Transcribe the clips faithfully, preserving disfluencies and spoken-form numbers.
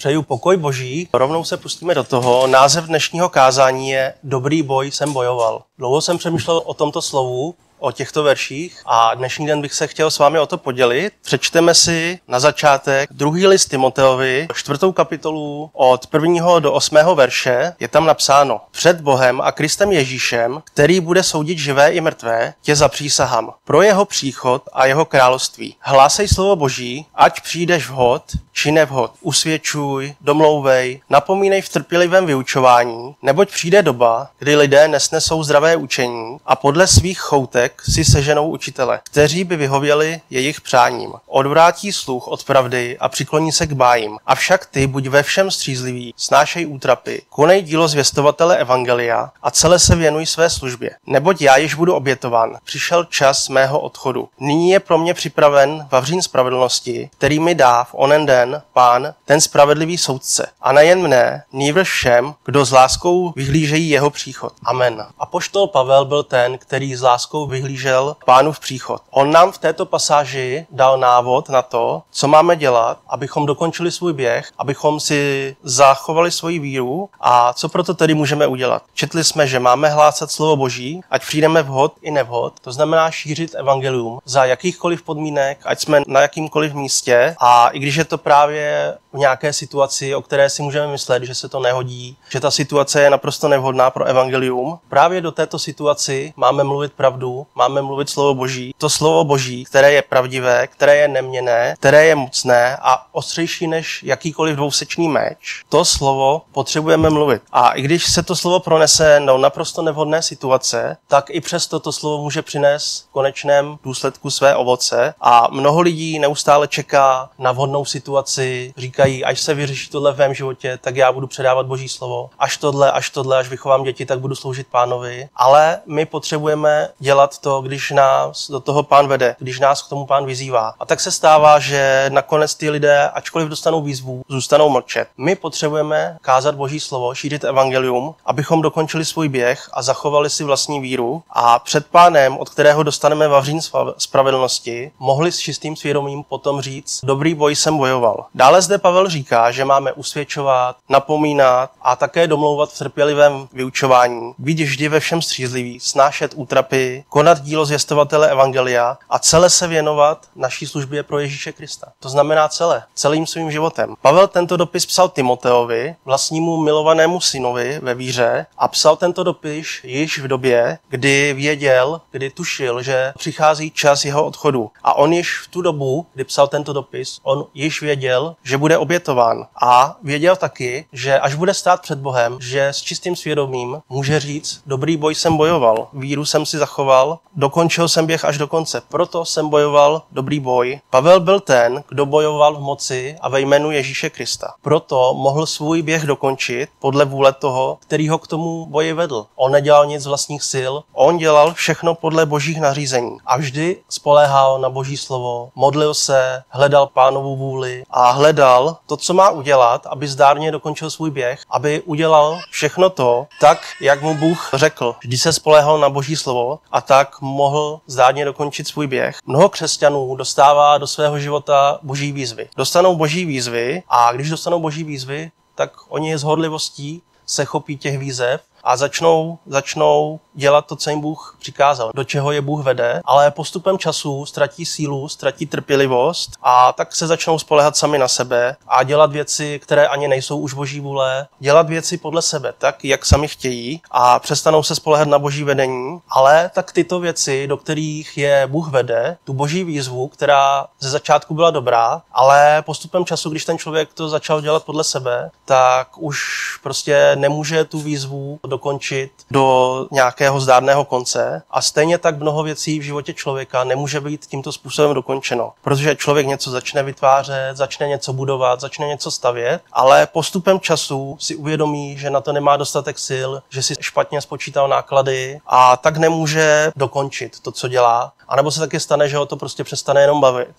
Přeju pokoj Boží. Rovnou se pustíme do toho. Název dnešního kázání je Dobrý boj jsem bojoval. Dlouho jsem přemýšlel o tomto slovu, o těchto verších a dnešní den bych se chtěl s vámi o to podělit. Přečteme si na začátek druhý list Timoteovi, čtvrtou kapitolu od prvního do osmého verše. Je tam napsáno: Před Bohem a Kristem Ježíšem, který bude soudit živé i mrtvé, tě zapřísahám pro jeho příchod a jeho království. Hlásej slovo Boží, ať přijdeš vhod či nevhod. Usvědčuj, domlouvej, napomínej v trpělivém vyučování, neboť přijde doba, kdy lidé nesnesou zdravé učení a podle svých choutek si seženou učitele, kteří by vyhověli jejich přáním. Odvrátí sluch od pravdy a přikloní se k bájím. Avšak ty buď ve všem střízlivý, snášej útrapy, konej dílo zvěstovatele evangelia a celé se věnuj své službě. Neboť já již budu obětován. Přišel čas mého odchodu. Nyní je pro mě připraven vavřín spravedlnosti, který mi dá v onen den Pán, ten spravedlivý soudce. A nejen mne, nýbrž všem, kdo s láskou vyhlížejí jeho příchod. Amen. Apoštol Pavel byl ten, který s láskou vyhlížel Pánův příchod. On nám v této pasáži dal návod na to, co máme dělat, abychom dokončili svůj běh, abychom si zachovali svoji víru a co proto tedy můžeme udělat. Četli jsme, že máme hlásat slovo Boží, ať přijdeme vhod i nevhod, to znamená šířit evangelium za jakýchkoliv podmínek, ať jsme na jakýmkoliv místě, a i když je to právě v nějaké situaci, o které si můžeme myslet, že se to nehodí, že ta situace je naprosto nevhodná pro evangelium, právě do této situaci máme mluvit pravdu, máme mluvit slovo Boží. To slovo Boží, které je pravdivé, které je neměnné, které je mocné a ostřejší než jakýkoliv dvousečný meč. To slovo potřebujeme mluvit. A i když se to slovo pronese do naprosto nevhodné situace, tak i přesto to slovo může přinést v konečném důsledku své ovoce. A mnoho lidí neustále čeká na vhodnou situaci, říkají, až se vyřeší tohle v mém životě, tak já budu předávat Boží slovo. Až tohle, až tohle, až vychovám děti, tak budu sloužit Pánovi. Ale my potřebujeme dělat to, když nás do toho Pán vede, když nás k tomu Pán vyzývá. A tak se stává, že nakonec ty lidé, ačkoliv dostanou výzvu, zůstanou mlčet. My potřebujeme kázat Boží slovo, šířit evangelium, abychom dokončili svůj běh a zachovali si vlastní víru a před Pánem, od kterého dostaneme vavřín spravedlnosti, mohli s čistým svědomím potom říct: Dobrý boj jsem bojoval. Dále zde Pavel říká, že máme usvědčovat, napomínat a také domlouvat v trpělivém vyučování, být vždy ve všem střízlivý, snášet útrapy, konat dílo zvěstovatele evangelia a celé se věnovat naší službě pro Ježíše Krista. To znamená celé, celým svým životem. Pavel tento dopis psal Timoteovi, vlastnímu milovanému synovi ve víře, a psal tento dopis již v době, kdy věděl, kdy tušil, že přichází čas jeho odchodu. A on již v tu dobu, kdy psal tento dopis, on již věděl, že bude obětován. A věděl taky, že až bude stát před Bohem, že s čistým svědomím může říct: Dobrý boj jsem bojoval, víru jsem si zachoval, dokončil jsem běh až do konce, proto jsem bojoval dobrý boj. Pavel byl ten, kdo bojoval v moci a ve jménu Ježíše Krista. Proto mohl svůj běh dokončit podle vůle toho, který ho k tomu boji vedl. On nedělal nic z vlastních sil, on dělal všechno podle Božích nařízení a vždy spoléhal na Boží slovo, modlil se, hledal Pánovu vůli a hledal to, co má udělat, aby zdárně dokončil svůj běh, aby udělal všechno to tak, jak mu Bůh řekl. Vždy se spoléhal na Boží slovo a tak mohl zdárně dokončit svůj běh. Mnoho křesťanů dostává do svého života Boží výzvy. Dostanou Boží výzvy a když dostanou Boží výzvy, tak oni s horlivostí se chopí těch výzev a začnou, začnou dělat to, co jim Bůh přikázal, do čeho je Bůh vede, ale postupem času ztratí sílu, ztratí trpělivost a tak se začnou spoléhat sami na sebe a dělat věci, které ani nejsou už Boží vůle, dělat věci podle sebe, tak, jak sami chtějí, a přestanou se spoléhat na Boží vedení, ale tak tyto věci, do kterých je Bůh vede, tu Boží výzvu, která ze začátku byla dobrá, ale postupem času, když ten člověk to začal dělat podle sebe, tak už prostě nemůže tu výzvu dokončit do nějakého zdárného konce a stejně tak mnoho věcí v životě člověka nemůže být tímto způsobem dokončeno. Protože člověk něco začne vytvářet, začne něco budovat, začne něco stavět, ale postupem času si uvědomí, že na to nemá dostatek sil, že si špatně spočítal náklady a tak nemůže dokončit to, co dělá. A nebo se taky stane, že ho to prostě přestane jenom bavit.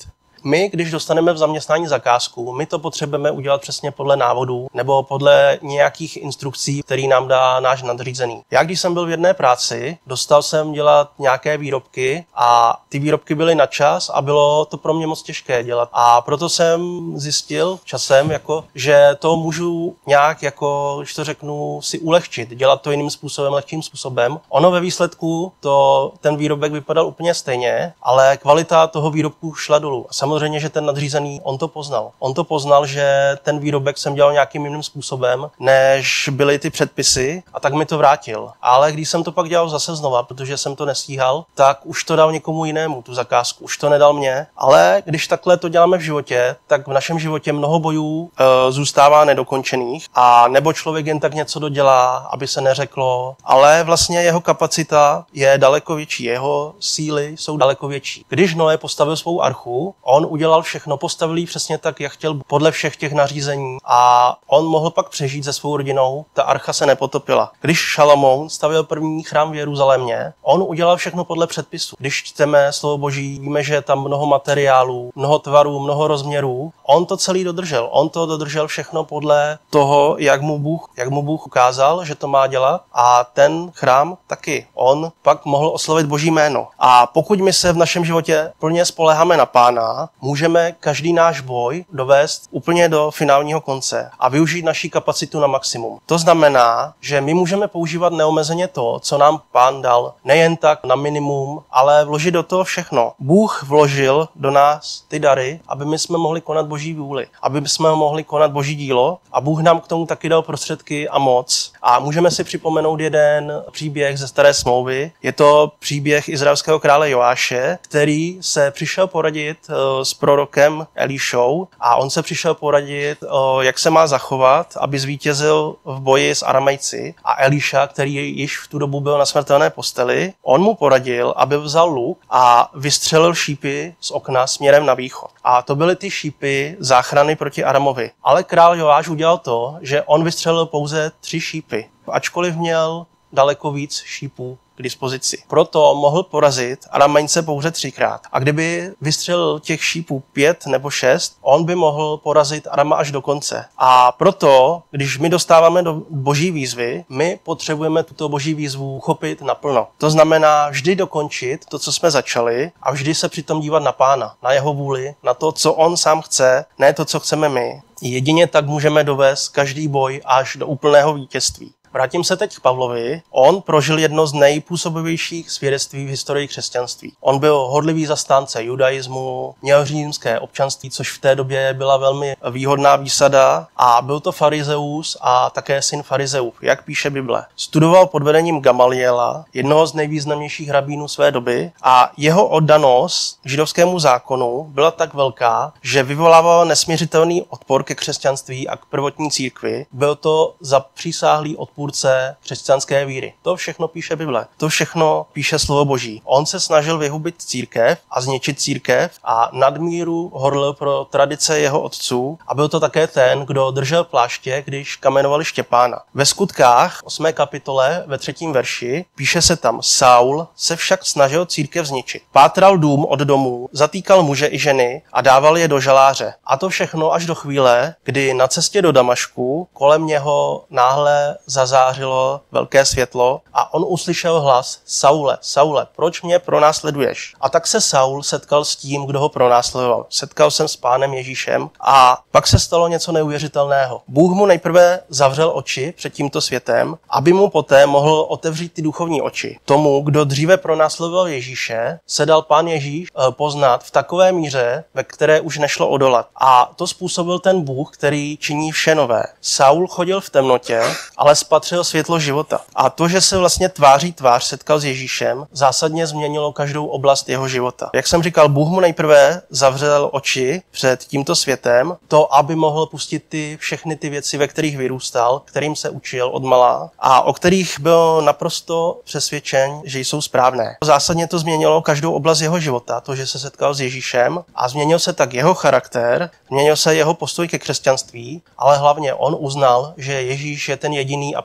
My, když dostaneme v zaměstnání zakázku, my to potřebujeme udělat přesně podle návodů nebo podle nějakých instrukcí, který nám dá náš nadřízený. Já, když jsem byl v jedné práci, dostal jsem dělat nějaké výrobky a ty výrobky byly na čas a bylo to pro mě moc těžké dělat. A proto jsem zjistil časem, jako, že to můžu nějak, jako, když to řeknu, si ulehčit, dělat to jiným způsobem, lehčím způsobem. Ono ve výsledku to, ten výrobek vypadal úplně stejně, ale kvalita toho výrobku šla dolů. A samozřejmě, že ten nadřízený, on to poznal. On to poznal, že ten výrobek jsem dělal nějakým jiným způsobem, než byly ty předpisy, a tak mi to vrátil. Ale když jsem to pak dělal zase znova, protože jsem to nestíhal, tak už to dal někomu jinému, tu zakázku. Už to nedal mě. Ale když takhle to děláme v životě, tak v našem životě mnoho bojů e, zůstává nedokončených a nebo člověk jen tak něco dodělá, aby se neřeklo, ale vlastně jeho kapacita je daleko větší, jeho síly jsou daleko větší. Když Noé postavil svou archu, on udělal všechno, postavil ji přesně tak, jak chtěl, podle všech těch nařízení a on mohl pak přežít se svou rodinou, ta archa se nepotopila. Když Šalamoun stavil první chrám v Jeruzalémě, on udělal všechno podle předpisu. Když čteme slovo Boží, víme, že je tam mnoho materiálů, mnoho tvarů, mnoho rozměrů. On to celý dodržel. On to dodržel všechno podle toho, jak mu Bůh, jak mu Bůh ukázal, že to má dělat. A ten chrám taky. On pak mohl oslovit Boží jméno. A pokud my se v našem životě plně spoléháme na Pána, můžeme každý náš boj dovést úplně do finálního konce a využít naší kapacitu na maximum. To znamená, že my můžeme používat neomezeně to, co nám Pán dal. Nejen tak na minimum, ale vložit do toho všechno. Bůh vložil do nás ty dary, aby my jsme mohli konat Boží vůli, aby jsme mohli konat Boží dílo a Bůh nám k tomu taky dal prostředky a moc. A můžeme si připomenout jeden příběh ze Staré smlouvy. Je to příběh izraelského krále Joáše, který se přišel poradit uh, s prorokem Elišou a on se přišel poradit, uh, jak se má zachovat, aby zvítězil v boji s Aramejci. A Eliša, který již v tu dobu byl na smrtelné posteli, on mu poradil, aby vzal luk a vystřelil šípy z okna směrem na východ. A to byly ty šípy záchrany proti Aramovi. Ale král Joáš udělal to, že on vystřelil pouze tři šípy, ačkoliv měl daleko víc šípů k dispozici. Proto mohl porazit Aramejce pouze třikrát. A kdyby vystřelil těch šípů pět nebo šest, on by mohl porazit Arama až do konce. A proto, když my dostáváme do Boží výzvy, my potřebujeme tuto Boží výzvu uchopit naplno. To znamená vždy dokončit to, co jsme začali a vždy se přitom dívat na Pána, na jeho vůli, na to, co on sám chce, ne to, co chceme my. Jedině tak můžeme dovést každý boj až do úplného vítězství. Vrátím se teď k Pavlovi. On prožil jedno z nejpůsobivějších svědectví v historii křesťanství. On byl horlivý zastánce judaismu, měl římské občanství, což v té době byla velmi výhodná výsada, a byl to farizeus a také syn farizeův, jak píše Bible. Studoval pod vedením Gamaliela, jednoho z nejvýznamnějších rabínů své doby, a jeho oddanost židovskému zákonu byla tak velká, že vyvolával nesměřitelný odpor ke křesťanství a k prvotní církvi. Byl to zapřísáhlý odpor křesťanské víry. To všechno píše Bible. To všechno píše slovo Boží. On se snažil vyhubit církev a zničit církev a nadmíru horlil pro tradice jeho otců a byl to také ten, kdo držel pláště, když kamenovali Štěpána. Ve Skutkách osmé kapitole ve třetím verši píše se tam: Saul se však snažil církev zničit. Pátral dům od domů, zatýkal muže i ženy a dával je do žaláře. A to všechno až do chvíle, kdy na cestě do Damašku kolem něho náhle zazá zářilo velké světlo a on uslyšel hlas: Saule, Saule, proč mě pronásleduješ? A tak se Saul setkal s tím, kdo ho pronásledoval. Setkal jsem s Pánem Ježíšem a pak se stalo něco neuvěřitelného. Bůh mu nejprve zavřel oči před tímto světem, aby mu poté mohl otevřít ty duchovní oči. Tomu, kdo dříve pronásledoval Ježíše, se dal Pán Ježíš poznat v takové míře, ve které už nešlo odolat. A to způsobil ten Bůh, který činí vše nové. Saul chodil v temnotě, ale spatřil světlo života. A to, že se vlastně tváří tvář setkal s Ježíšem, zásadně změnilo každou oblast jeho života. Jak jsem říkal, Bůh mu nejprve zavřel oči před tímto světem, to, aby mohl pustit ty všechny ty věci, ve kterých vyrůstal, kterým se učil odmala a o kterých byl naprosto přesvědčen, že jsou správné. Zásadně to změnilo každou oblast jeho života, to, že se setkal s Ježíšem, a změnil se tak jeho charakter, změnil se jeho postoj ke křesťanství, ale hlavně on uznal, že Ježíš je ten jediný a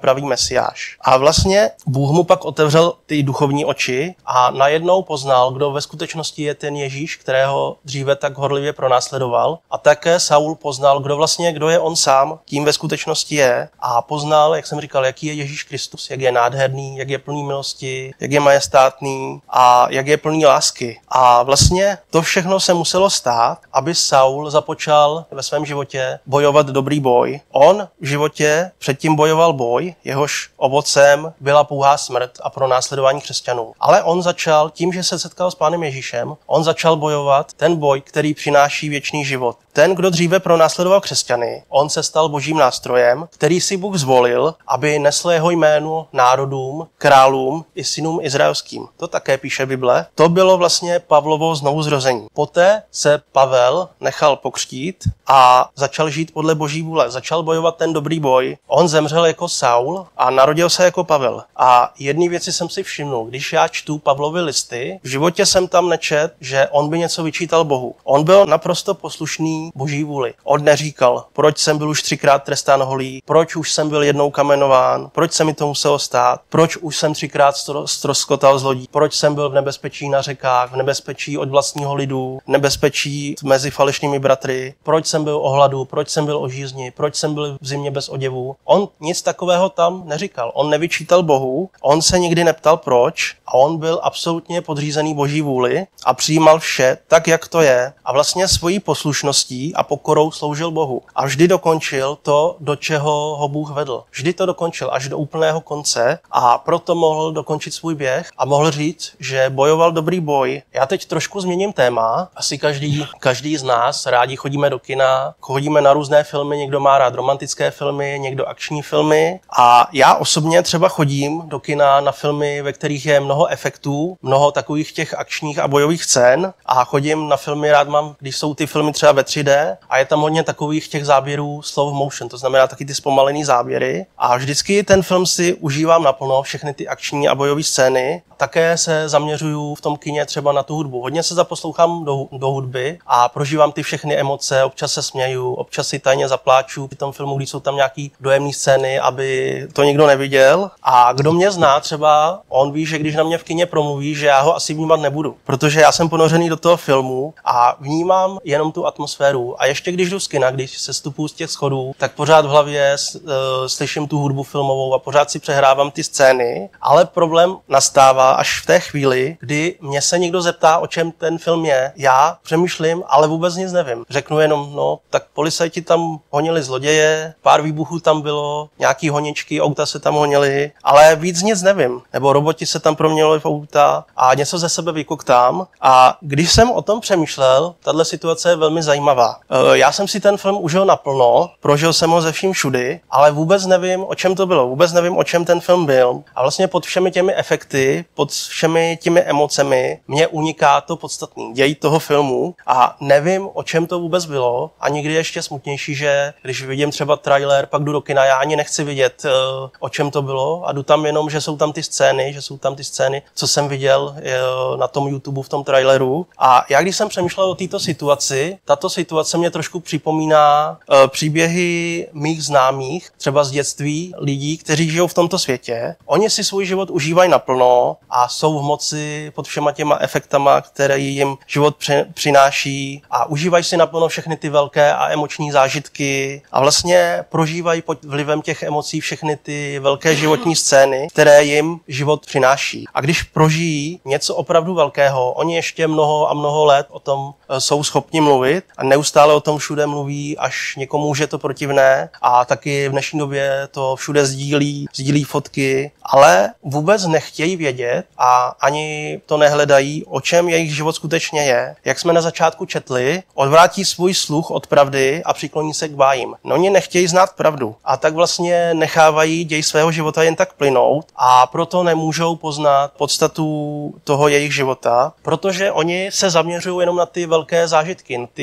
pravý mesiáš. A vlastně Bůh mu pak otevřel ty duchovní oči a najednou poznal, kdo ve skutečnosti je ten Ježíš, kterého dříve tak horlivě pronásledoval. A také Saul poznal, kdo vlastně, kdo je on sám, tím ve skutečnosti je. A poznal, jak jsem říkal, jaký je Ježíš Kristus, jak je nádherný, jak je plný milosti, jak je majestátný a jak je plný lásky. A vlastně to všechno se muselo stát, aby Saul započal ve svém životě bojovat dobrý boj. On v životě předtím bojoval boj, jehož ovocem byla pouhá smrt a pronásledování křesťanů. Ale on začal tím, že se setkal s Pánem Ježíšem, on začal bojovat ten boj, který přináší věčný život. Ten, kdo dříve pronásledoval křesťany, on se stal božím nástrojem, který si Bůh zvolil, aby nesl jeho jméno národům, králům i synům izraelským. To také píše Bible. To bylo vlastně Pavlovo znovuzrození. Poté se Pavel nechal pokřtít a začal žít podle boží vůle. Začal bojovat ten dobrý boj. On zemřel jako Saul a narodil se jako Pavel. A jedné věci jsem si všimnul, když já čtu Pavlovy listy, v životě jsem tam nečet, že on by něco vyčítal Bohu. On byl naprosto poslušný boží vůli. On neříkal, proč jsem byl už třikrát trestán holí, proč už jsem byl jednou kamenován, proč se mi to muselo stát, proč už jsem třikrát ztroskotal z lodí, proč jsem byl v nebezpečí na řekách, v nebezpečí od vlastního lidu, v nebezpečí mezi falešnými bratry, proč jsem byl o hladu, proč jsem byl o žízni, proč jsem byl v zimě bez oděvu. On nic takového tam neříkal. On nevyčítal Bohu, on se nikdy neptal proč a on byl absolutně podřízený boží vůli a přijímal vše tak, jak to je. A vlastně svojí poslušností a pokorou sloužil Bohu. A vždy dokončil to, do čeho ho Bůh vedl. Vždy to dokončil až do úplného konce a proto mohl dokončit svůj běh a mohl říct, že bojoval dobrý boj. Já teď trošku změním téma. Asi každý, každý z nás rádi chodíme do kina, chodíme na různé filmy, někdo má rád romantické filmy, někdo akční filmy. A já osobně třeba chodím do kina na filmy, ve kterých je mnoho efektů, mnoho takových těch akčních a bojových scén. A chodím na filmy, rád mám, když jsou ty filmy třeba ve tři dé a je tam hodně takových těch záběrů slow motion, to znamená taky ty zpomalený záběry. A vždycky ten film si užívám naplno, všechny ty akční a bojové scény. Také se zaměřuju v tom kině třeba na tu hudbu. Hodně se zaposlouchám do, do hudby a prožívám ty všechny emoce, občas se směju, občas si tajně zapláču při tom filmu, když jsou tam nějaký dojemné scény, aby to nikdo neviděl. A kdo mě zná třeba, on ví, že když na mě v kině promluví, že já ho asi vnímat nebudu, protože já jsem ponořený do toho filmu a vnímám jenom tu atmosféru. A ještě když jdu z kina, když se stupuju z těch schodů, tak pořád v hlavě uh, slyším tu hudbu filmovou a pořád si přehrávám ty scény, ale problém nastává až v té chvíli, kdy mě se někdo zeptá, o čem ten film je. Já přemýšlím, ale vůbec nic nevím. Řeknu jenom, no, tak policajti tam honili zloděje, pár výbuchů tam bylo, nějaký honičky, auta se tam honily, ale víc nic nevím. Nebo roboti se tam proměnili v auta a něco ze sebe vykoktám. A když jsem o tom přemýšlel, tahle situace je velmi zajímavá. Já jsem si ten film užil naplno, prožil jsem ho ze vším všudy, ale vůbec nevím, o čem to bylo. Vůbec nevím, o čem ten film byl. A vlastně pod všemi těmi efekty, pod všemi těmi emocemi mě uniká to podstatný děj toho filmu a nevím, o čem to vůbec bylo. A někdy ještě smutnější, že když vidím třeba trailer, pak jdu do kina, já ani nechci vidět, o čem to bylo a jdu tam jenom, že jsou tam ty scény, že jsou tam ty scény, co jsem viděl na tom YouTube v tom traileru. A já když jsem přemýšlel o této situaci, tato situace mě trošku připomíná příběhy mých známých, třeba z dětství lidí, kteří žijou v tomto světě. Oni si svůj život užívají naplno a jsou v moci pod všema těma efektama, které jim život přináší a užívají si naplno všechny ty velké a emoční zážitky a vlastně prožívají pod vlivem těch emocí všechny ty velké životní scény, které jim život přináší. A když prožijí něco opravdu velkého, oni ještě mnoho a mnoho let o tom jsou schopni mluvit a neustále o tom všude mluví, až někomu už je to protivné a taky v dnešní době to všude sdílí, sdílí fotky, ale vůbec nechtějí vědět a ani to nehledají, o čem jejich život skutečně je. Jak jsme na začátku četli, odvrátí svůj sluch od pravdy a přikloní se k bájím. No oni nechtějí znát pravdu a tak vlastně nechávají děj svého života jen tak plynout a proto nemůžou poznat podstatu toho jejich života, protože oni se zaměřují jenom na ty velké zážitky, na ty emoční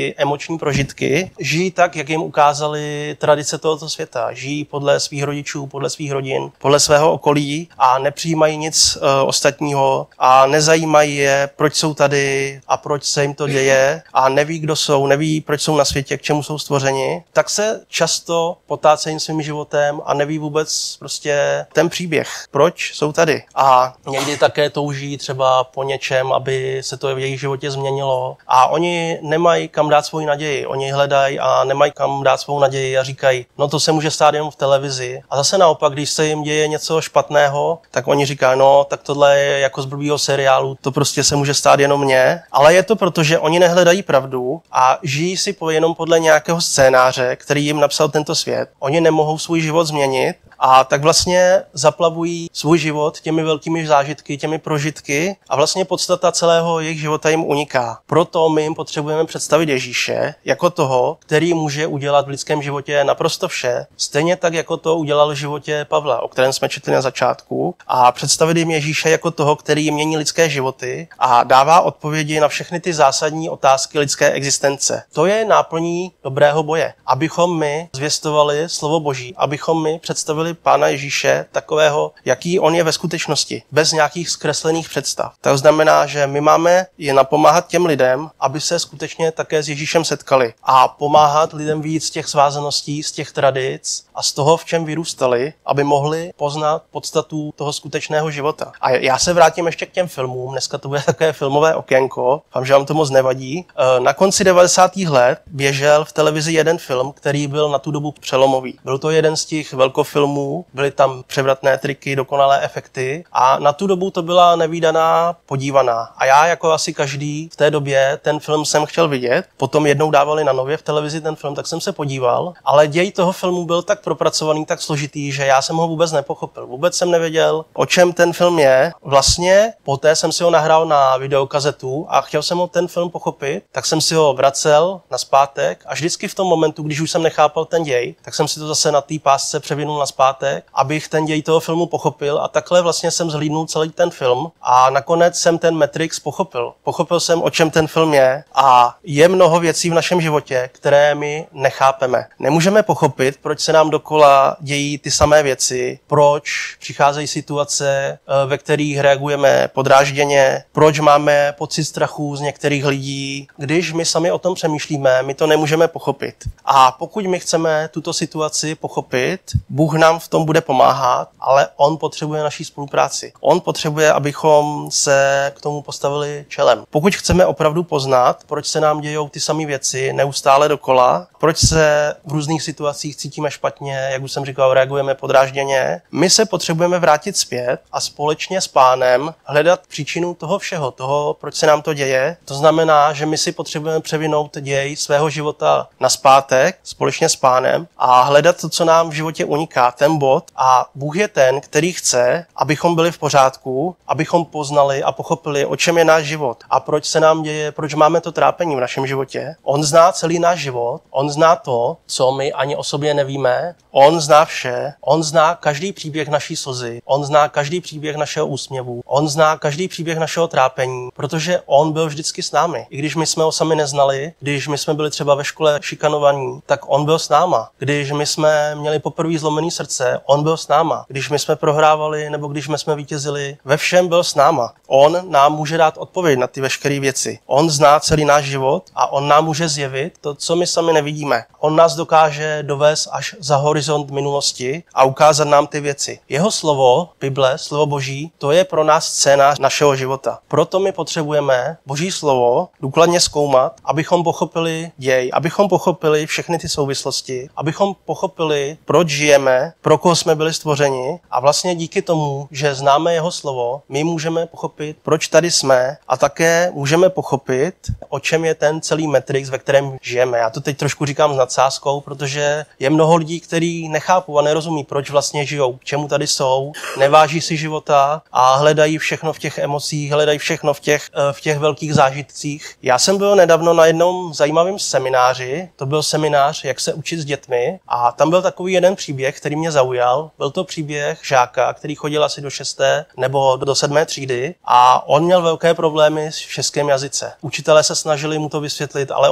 nekonvenční prožitky, žijí tak, jak jim ukázali tradice tohoto světa. Žijí podle svých rodičů, podle svých rodin, podle svého okolí a nepřijímají nic uh, ostatního a nezajímají je, proč jsou tady a proč se jim to děje a neví, kdo jsou, neví, proč jsou na světě, k čemu jsou stvořeni, tak se často potácejí svým životem a neví vůbec prostě ten příběh, proč jsou tady. A někdy také touží třeba po něčem, aby se to v jejich životě změnilo. A oni nemají kam dát svou naději. Oni hledají a nemají kam dát svou naději a říkají, no to se může stát jenom v televizi. A zase naopak, když se jim děje něco špatného, tak oni říkají, no tak tohle je jako z blbýho seriálu, to prostě se může stát jenom mně. Ale je to proto, že oni nehledají pravdu a žijí si po, jenom podle nějakého scénáře, který jim napsal tento svět. Oni nemohou svůj život změnit. A tak vlastně zaplavují svůj život těmi velkými zážitky, těmi prožitky a vlastně podstata celého jejich života jim uniká. Proto my jim potřebujeme představit Ježíše jako toho, který může udělat v lidském životě naprosto vše, stejně tak, jako to udělal v životě Pavla, o kterém jsme četli na začátku, a představit jim Ježíše jako toho, který mění lidské životy a dává odpovědi na všechny ty zásadní otázky lidské existence. To je náplní dobrého boje, abychom my zvěstovali slovo Boží, abychom my představili Pána Ježíše takového, jaký on je ve skutečnosti, bez nějakých zkreslených představ. To znamená, že my máme je napomáhat těm lidem, aby se skutečně také s Ježíšem setkali a pomáhat lidem vyjít z těch svázaností, z těch tradic a z toho, v čem vyrůstali, aby mohli poznat podstatu toho skutečného života. A já se vrátím ještě k těm filmům. Dneska to bude také filmové okénko. Doufám, že vám to moc nevadí. Na konci devadesátých let běžel v televizi jeden film, který byl na tu dobu přelomový. Byl to jeden z těch velkofilmů, byly tam převratné triky, dokonalé efekty a na tu dobu to byla nevídaná podívaná. A já jako asi každý v té době ten film jsem chtěl vidět, potom jednou dávali na Nově v televizi ten film, tak jsem se podíval, ale děj toho filmu byl tak propracovaný, tak složitý, že já jsem ho vůbec nepochopil. Vůbec jsem nevěděl, o čem ten film je. Vlastně poté jsem si ho nahrál na videokazetu a chtěl jsem ho ten film pochopit, tak jsem si ho vracel nazpátek a vždycky v tom momentu, když už jsem nechápal ten děj, tak jsem si to zase na té pásce převinul nazpátek, abych ten děj toho filmu pochopil a takhle vlastně jsem zhlídnul celý ten film a nakonec jsem ten Matrix pochopil. Pochopil jsem, o čem ten film je a je mnoho věcí v našem životě, které my nechápeme. Nemůžeme pochopit, proč se nám dokola dějí ty samé věci, proč přicházejí situace, ve kterých reagujeme podrážděně, proč máme pocit strachu z některých lidí. Když my sami o tom přemýšlíme, my to nemůžeme pochopit. A pokud my chceme tuto situaci pochopit, Bůh nám v tom bude pomáhat, ale on potřebuje naší spolupráci. On potřebuje, abychom se k tomu postavili čelem. Pokud chceme opravdu poznat, proč se nám dějou ty samé věci neustále dokola, proč se v různých situacích cítíme špatně, jak už jsem říkal, reagujeme podrážděně, my se potřebujeme vrátit zpět a společně s Pánem hledat příčinu toho všeho, toho, proč se nám to děje. To znamená, že my si potřebujeme převinout děj svého života nazpátek společně s Pánem a hledat to, co nám v životě uniká, ten bod, a Bůh je ten, který chce, abychom byli v pořádku, abychom poznali a pochopili, o čem je náš život a proč se nám děje, proč máme to trápení v našem životě. On zná celý náš život, on zná to, co my ani o sobě nevíme, on zná vše, on zná každý příběh naší slzy, on zná každý příběh našeho úsměvu, on zná každý příběh našeho trápení, protože on byl vždycky s námi. I když my jsme ho sami neznali, když my jsme byli třeba ve škole šikanovaní, tak on byl s náma. Když my jsme měli poprvé zlomený srdce, on byl s náma. Když my jsme prohrávali nebo když my jsme vítězili, ve všem byl s náma. On nám může dát odpověď na ty veškeré věci. On zná celý náš život a on nám může zjevit to, co my sami nevidíme. On nás dokáže dovést až za horizont minulosti a ukázat nám ty věci. Jeho slovo, Bible, slovo Boží, to je pro nás scénář našeho života. Proto my potřebujeme Boží slovo důkladně zkoumat, abychom pochopili děj, abychom pochopili všechny ty souvislosti, abychom pochopili, proč žijeme, pro koho jsme byli stvořeni, a vlastně díky tomu, že známe jeho slovo, my můžeme pochopit, proč tady jsme, a také můžeme pochopit, o čem je ten celý Matrix, ve kterém žijeme. Já to teď trošku říkám s nadsázkou, protože je mnoho lidí, kteří nechápou a nerozumí, proč vlastně žijou, k čemu tady jsou, neváží si života a hledají všechno v těch emocích, hledají všechno v těch, v těch velkých zážitcích. Já jsem byl nedávno na jednom zajímavém semináři, to byl seminář, jak se učit s dětmi, a tam byl takový jeden příběh, který mě zaujal. Byl to příběh žáka, který chodil asi do šesté nebo do sedmé třídy a on měl velké problémy s českým jazyce. Učitelé se snažili mu to vysvětlit, ale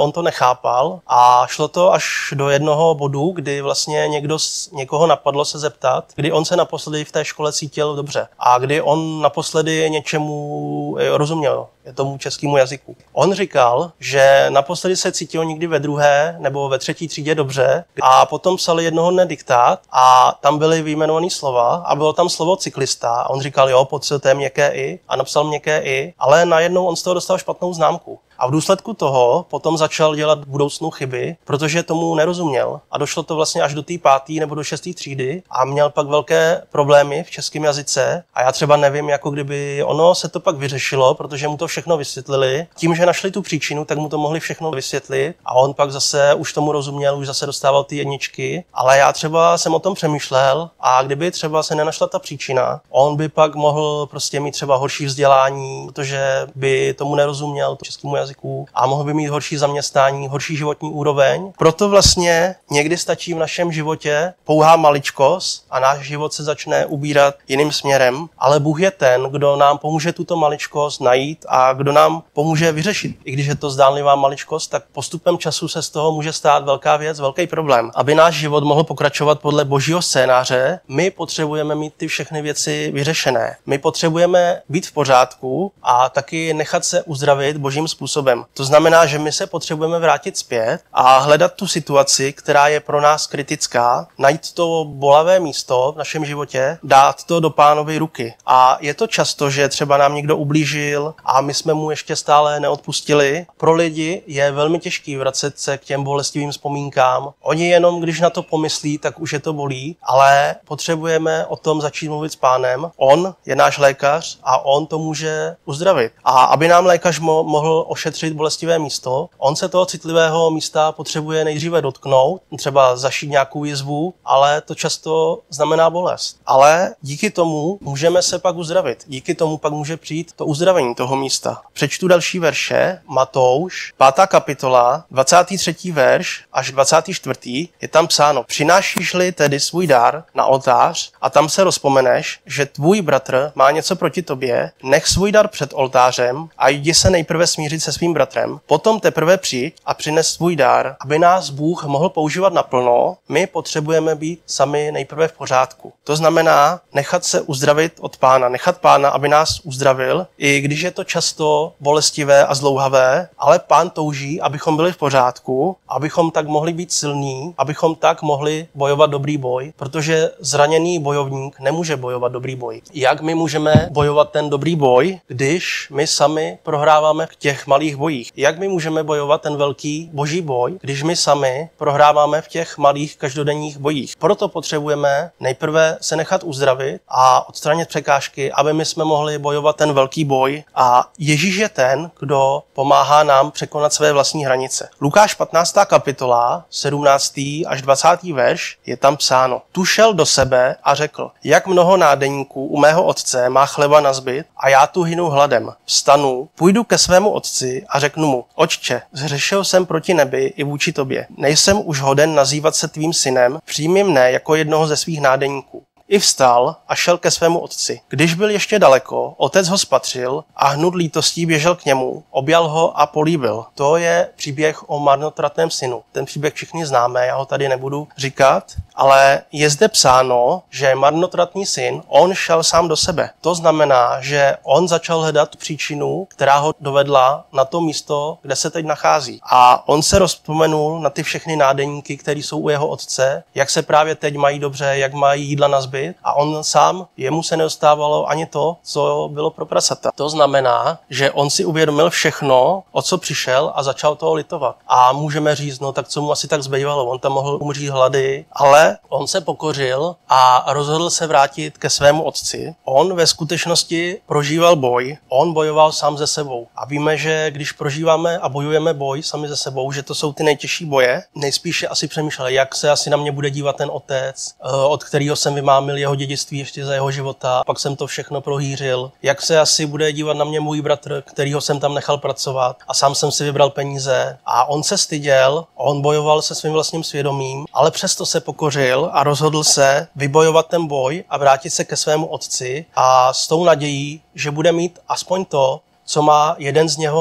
on to nechápal a šlo to až do jednoho bodu, kdy vlastně někdo, někoho napadlo se zeptat, kdy on se naposledy v té škole cítil dobře a kdy on naposledy něčemu rozuměl, tomu českému jazyku. On říkal, že naposledy se cítil někdy ve druhé nebo ve třetí třídě dobře a potom psali jednoho dne diktát a tam byly vyjmenované slova a bylo tam slovo cyklista a on říkal, jo, potřebujete měkké i a napsal měkké i, ale najednou on z toho dostal špatnou známku. A v důsledku toho potom začal dělat v budoucnu chyby, protože tomu nerozuměl. A došlo to vlastně až do té páté nebo do šesté třídy a měl pak velké problémy v českém jazyce. A já třeba nevím, jako kdyby ono se to pak vyřešilo, protože mu to všechno vysvětlili. Tím, že našli tu příčinu, tak mu to mohli všechno vysvětlit. A on pak zase už tomu rozuměl, už zase dostával ty jedničky. Ale já třeba jsem o tom přemýšlel a kdyby třeba se nenašla ta příčina, on by pak mohl prostě mít třeba horší vzdělání, protože by tomu nerozuměl českému jazyku. Jazyků a mohl by mít horší zaměstnání, horší životní úroveň. Proto vlastně někdy stačí v našem životě pouhá maličkost a náš život se začne ubírat jiným směrem, ale Bůh je ten, kdo nám pomůže tuto maličkost najít a kdo nám pomůže vyřešit. I když je to zdánlivá maličkost, tak postupem času se z toho může stát velká věc, velký problém. Aby náš život mohl pokračovat podle božího scénáře, my potřebujeme mít ty všechny věci vyřešené. My potřebujeme být v pořádku a taky nechat se uzdravit božím způsobem. To znamená, že my se potřebujeme vrátit zpět a hledat tu situaci, která je pro nás kritická, najít to bolavé místo v našem životě, dát to do Pánovy ruky. A je to často, že třeba nám někdo ublížil a my jsme mu ještě stále neodpustili. Pro lidi je velmi těžký vracet se k těm bolestivým vzpomínkám. Oni jenom, když na to pomyslí, tak už je to bolí, ale potřebujeme o tom začít mluvit s Pánem. On je náš lékař a on to může uzdravit. A aby nám lékař mo- mohl ošetřit bolestivé místo, on se toho citlivého místa potřebuje nejdříve dotknout, třeba zašít nějakou jizvu, ale to často znamená bolest. Ale díky tomu můžeme se pak uzdravit. Díky tomu pak může přijít to uzdravení toho místa. Přečtu další verše. Matouš, pátá kapitola, dvacátý třetí verš až dvacátý čtvrtý je tam psáno: Přinášíš-li tedy svůj dar na oltář a tam se rozpomeneš, že tvůj bratr má něco proti tobě, nech svůj dar před oltářem a jdi se nejprve smířit se svým bratrem, potom teprve přijď a přines svůj dar, aby nás Bůh mohl používat naplno. My potřebujeme být sami nejprve v pořádku. To znamená nechat se uzdravit od Pána, nechat Pána, aby nás uzdravil, i když je to často bolestivé a zdlouhavé, ale Pán touží, abychom byli v pořádku, abychom tak mohli být silní, abychom tak mohli bojovat dobrý boj, protože zraněný bojovník nemůže bojovat dobrý boj. Jak my můžeme bojovat ten dobrý boj, když my sami prohráváme v těch malých bojích? Jak my můžeme bojovat ten velký boží boj, když my sami prohráváme v těch malých každodenních bojích? Proto potřebujeme nejprve se nechat uzdravit a odstranit překážky, aby my jsme mohli bojovat ten velký boj. A Ježíš je ten, kdo pomáhá nám překonat své vlastní hranice. Lukáš patnáctá kapitola, sedmnáctý až dvacátý verš je tam psáno: Tu šel do sebe a řekl: Jak mnoho nádeníků u mého otce má chleba nazbyt a já tu hynu hladem. Vstanu, půjdu ke svému otci a řeknu mu: Otče, zhřešil jsem proti nebi i vůči tobě. Nejsem už hoden nazývat se tvým synem, přijmi mne jako jednoho ze svých nádeníků. I vstal a šel ke svému otci. Když byl ještě daleko, otec ho spatřil a hnut lítostí běžel k němu, objal ho a políbil. To je příběh o marnotratném synu. Ten příběh všichni známe, já ho tady nebudu říkat, ale je zde psáno, že marnotratný syn, on šel sám do sebe. To znamená, že on začal hledat příčinu, která ho dovedla na to místo, kde se teď nachází. A on se rozpomenul na ty všechny nádeníky, které jsou u jeho otce, jak se právě teď mají dobře, jak mají jídla nazbyt. A on sám, jemu se nedostávalo ani to, co bylo pro prasata. To znamená, že on si uvědomil všechno, o co přišel a začal toho litovat. A můžeme říct, no tak co mu asi tak zbývalo, on tam mohl umřít hlady, ale on se pokořil a rozhodl se vrátit ke svému otci. On ve skutečnosti prožíval boj, on bojoval sám se sebou. A víme, že když prožíváme a bojujeme boj sami se sebou, že to jsou ty nejtěžší boje, nejspíše asi přemýšleli, jak se asi na mě bude dívat ten otec, od kterého jsem vymámil jeho dědictví ještě za jeho života, pak jsem to všechno prohýřil. Jak se asi bude dívat na mě můj bratr, kterýho jsem tam nechal pracovat a sám jsem si vybral peníze. A on se styděl, on bojoval se svým vlastním svědomím, ale přesto se pokořil a rozhodl se vybojovat ten boj a vrátit se ke svému otci a s tou nadějí, že bude mít aspoň to, co má jeden z něho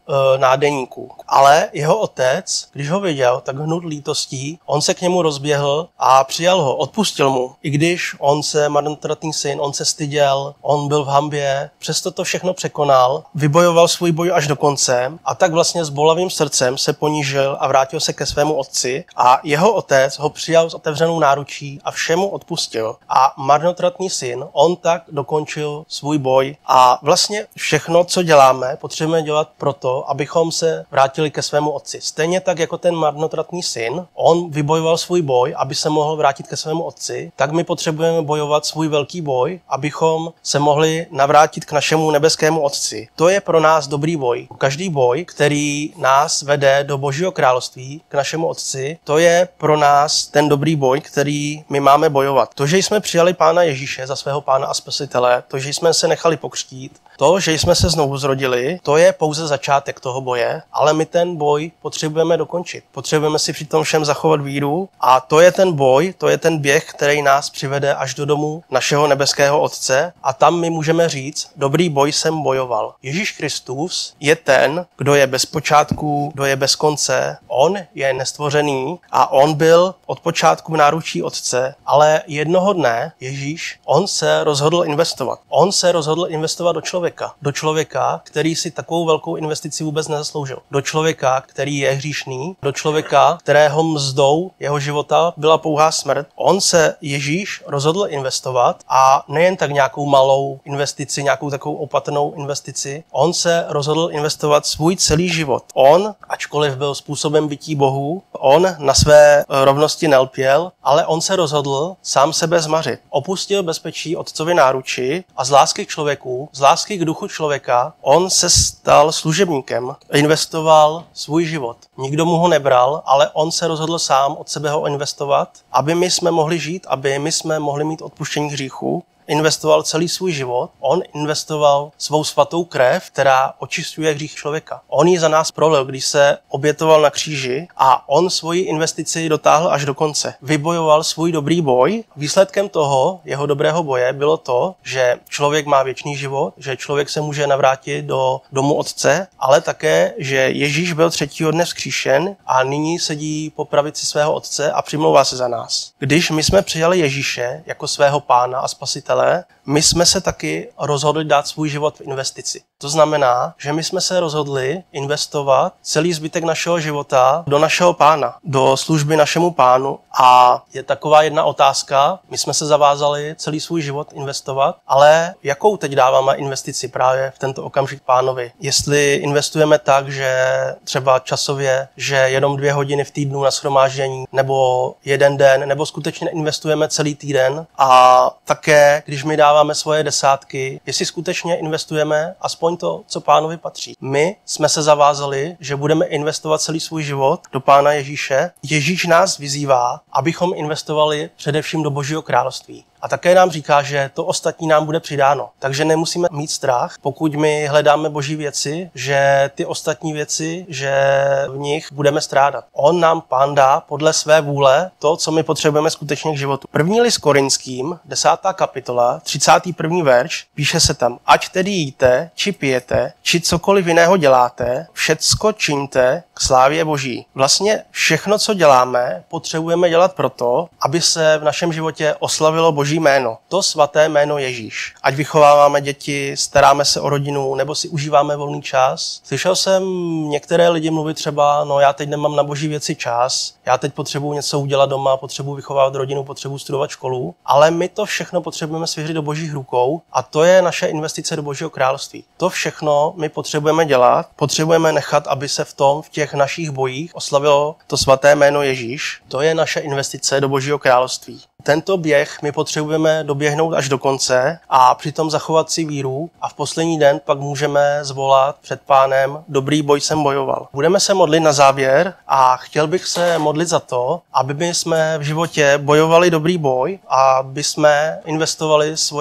e, nádeníků. Ale jeho otec, když ho viděl, tak hnut lítostí, on se k němu rozběhl a přijal ho, odpustil mu. I když on se, marnotratný syn, on se styděl, on byl v hanbě, přesto to všechno překonal, vybojoval svůj boj až do konce a tak vlastně s bolavým srdcem se ponížil a vrátil se ke svému otci a jeho otec ho přijal s otevřenou náručí a všemu odpustil. A marnotratný syn, on tak dokončil svůj boj a vlastně všechno, co děláme, potřebujeme dělat proto, abychom se vrátili ke svému otci. Stejně tak jako ten marnotratný syn, on vybojoval svůj boj, aby se mohl vrátit ke svému otci, tak my potřebujeme bojovat svůj velký boj, abychom se mohli navrátit k našemu nebeskému otci. To je pro nás dobrý boj. Každý boj, který nás vede do Božího království, k našemu otci, to je pro nás ten dobrý boj, který my máme bojovat. To, že jsme přijali Pána Ježíše za svého Pána a Spasitele, to, že jsme se nechali pokřtít, to, že jsme se znovu zrodili, to je pouze začátek toho boje, ale my ten boj potřebujeme dokončit. Potřebujeme si při tom všem zachovat víru a to je ten boj, to je ten běh, který nás přivede až do domu našeho nebeského Otce a tam my můžeme říct, dobrý boj jsem bojoval. Ježíš Kristus je ten, kdo je bez počátku, kdo je bez konce, on je nestvořený a on byl od počátku v náručí Otce, ale jednoho dne Ježíš, on se rozhodl investovat. On se rozhodl investovat do člověka. Do člověka, který si takovou velkou investici vůbec nezasloužil. Do člověka, který je hříšný, do člověka, kterého mzdou jeho života byla pouhá smrt. On se Ježíš rozhodl investovat a nejen tak nějakou malou investici, nějakou takovou opatrnou investici. On se rozhodl investovat svůj celý život. On, ačkoliv byl způsobem bytí Bohu, on na své rovnosti nelpěl, ale on se rozhodl sám sebe zmařit. Opustil bezpečí Otcovy náruči a z lásky k člověku, z lásky k duchu člověka, on se stal služebníkem, investoval svůj život. Nikdo mu ho nebral, ale on se rozhodl sám od sebe ho investovat, aby my jsme mohli žít, aby my jsme mohli mít odpuštění hříchů. Investoval celý svůj život, on investoval svou svatou krev, která očistuje hřích člověka. On ji za nás prolil, když se obětoval na kříži a on svoji investici dotáhl až do konce. Vybojoval svůj dobrý boj. Výsledkem toho jeho dobrého boje bylo to, že člověk má věčný život, že člověk se může navrátit do domu Otce, ale také, že Ježíš byl třetího dne vzkříšen a nyní sedí po pravici svého Otce a přimlouvá se za nás. Když my jsme přijali Ježíše jako svého Pána a Spasitele, my jsme se taky rozhodli dát svůj život v investici. To znamená, že my jsme se rozhodli investovat celý zbytek našeho života do našeho Pána, do služby našemu Pánu a je taková jedna otázka, my jsme se zavázali celý svůj život investovat, ale jakou teď dáváme investici právě v tento okamžik Pánovi? Jestli investujeme tak, že třeba časově, že jenom dvě hodiny v týdnu na shromáždění, nebo jeden den, nebo skutečně investujeme celý týden a také, když my dáváme svoje desátky, jestli skutečně investujeme aspoň to, co Pánovi patří. My jsme se zavázali, že budeme investovat celý svůj život do Pána Ježíše. Ježíš nás vyzývá, abychom investovali především do Božího království. A také nám říká, že to ostatní nám bude přidáno. Takže nemusíme mít strach, pokud my hledáme Boží věci, že ty ostatní věci, že v nich budeme strádat. On nám Pán dá podle své vůle to, co my potřebujeme skutečně k životu. První list Korinským, desátá kapitola, třicátý první verš, píše se tam: ať tedy jíte, či pijete, či cokoliv jiného děláte, všecko čiňte k slávě Boží. Vlastně všechno, co děláme, potřebujeme dělat proto, aby se v našem životě oslavilo Boží jméno. To svaté jméno Ježíš. Ať vychováváme děti, staráme se o rodinu, nebo si užíváme volný čas. Slyšel jsem některé lidi mluvit třeba, no já teď nemám na Boží věci čas, já teď potřebuji něco udělat doma, potřebuji vychovávat rodinu, potřebuji studovat školu, ale my to všechno potřebujeme svěřit do Božích rukou a to je naše investice do Božího království. To všechno my potřebujeme dělat, potřebujeme nechat, aby se v tom, v těch našich bojích oslavilo to svaté jméno Ježíš. To je naše investice do Božího království. Tento běh my potřebujeme doběhnout až do konce a přitom zachovat si víru a v poslední den pak můžeme zvolat před Pánem: dobrý boj jsem bojoval. Budeme se modlit na závěr a chtěl bych se modlit za to, aby my jsme v životě bojovali dobrý boj a aby jsme investovali svoje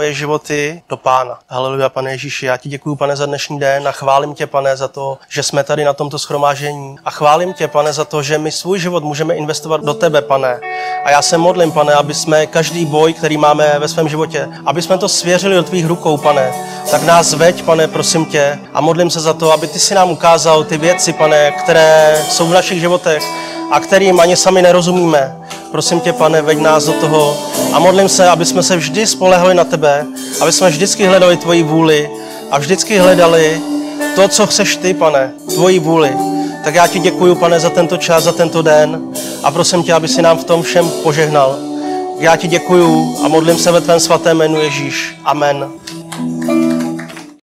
právě životy do Pána. Haleluja, Pane Ježíši, já ti děkuju, Pane, za dnešní den a chválím tě, Pane, za to, že jsme tady na tomto shromáždění. A chválím tě, Pane, za to, že my svůj život můžeme investovat do tebe, Pane. A já se modlím, Pane, aby jsme každý boj, který máme ve svém životě, aby jsme to svěřili do tvých rukou, Pane. Tak nás veď, Pane, prosím tě, a modlím se za to, aby ty si nám ukázal ty věci, Pane, které jsou v našich životech a kterým ani sami nerozumíme. Prosím tě, Pane, veď nás do toho a modlím se, aby jsme se vždy spolehli na tebe, aby jsme vždycky hledali tvoji vůli a vždycky hledali to, co chceš ty, Pane, tvoji vůli. Tak já ti děkuju, Pane, za tento čas, za tento den a prosím tě, aby si nám v tom všem požehnal. Já ti děkuju a modlím se ve tvém svatém jménu Ježíš. Amen.